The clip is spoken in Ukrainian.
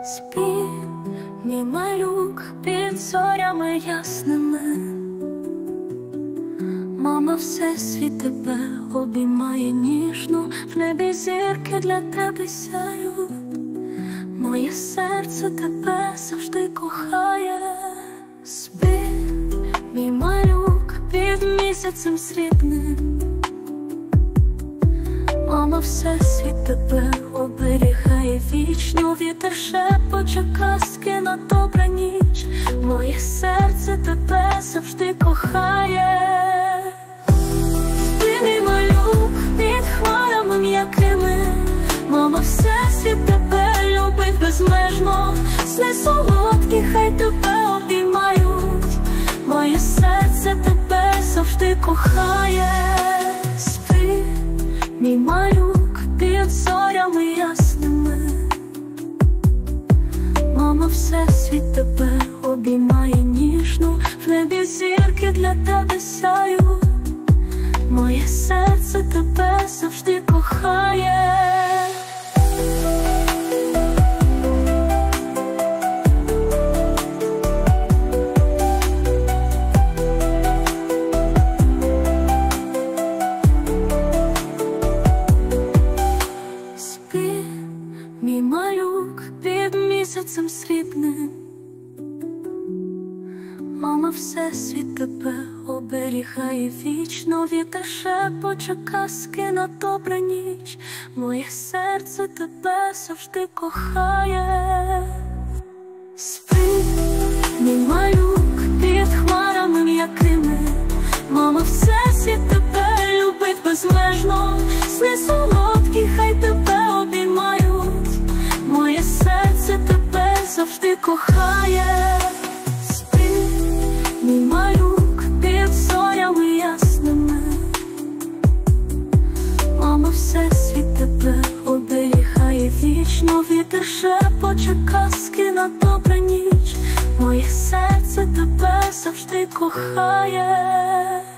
Спи, мій малюк, під зорями ясними. Мама всесвіт тебе обіймає ніжно, в небі зірки для тебе сяють. Моє серце тебе завжди кохає. Спи, мій малюк, під місяцем срібним. Мама всесвіт тебе оберігає вічно, вітер шепоче казки на добраніч. Моє серце тебе завжди кохає. Спи, мій малюк, під хмарами м'якими. Мама всесвіт тебе любить безмежно. Сни солодкі хай тебе обіймають. Моє серце тебе завжди кохає. Спи, мій малюк, під зорями ясними. Мама всесвіт тебе обіймає ніжно, в небі зірки для тебе сяють. Моє серце тебе завжди кохає. Мій малюк, під місяцем срібним. Мама всесвіт тебе оберігає вічно, вітер шепоче казки на добраніч. Моє серце тебе завжди кохає. Спи, мій малюк, під хмарами м'якими. Мама всесвіт тебе любить безмежно. Сни солодкі хай тебе обіймають. Моє серце тебе завжди кохає. Спи, мій малюк, під зорями ясними. Мама всесвіт тебе оберігає вічно, вітер шепоче казки на добраніч. Моє серце тебе завжди кохає.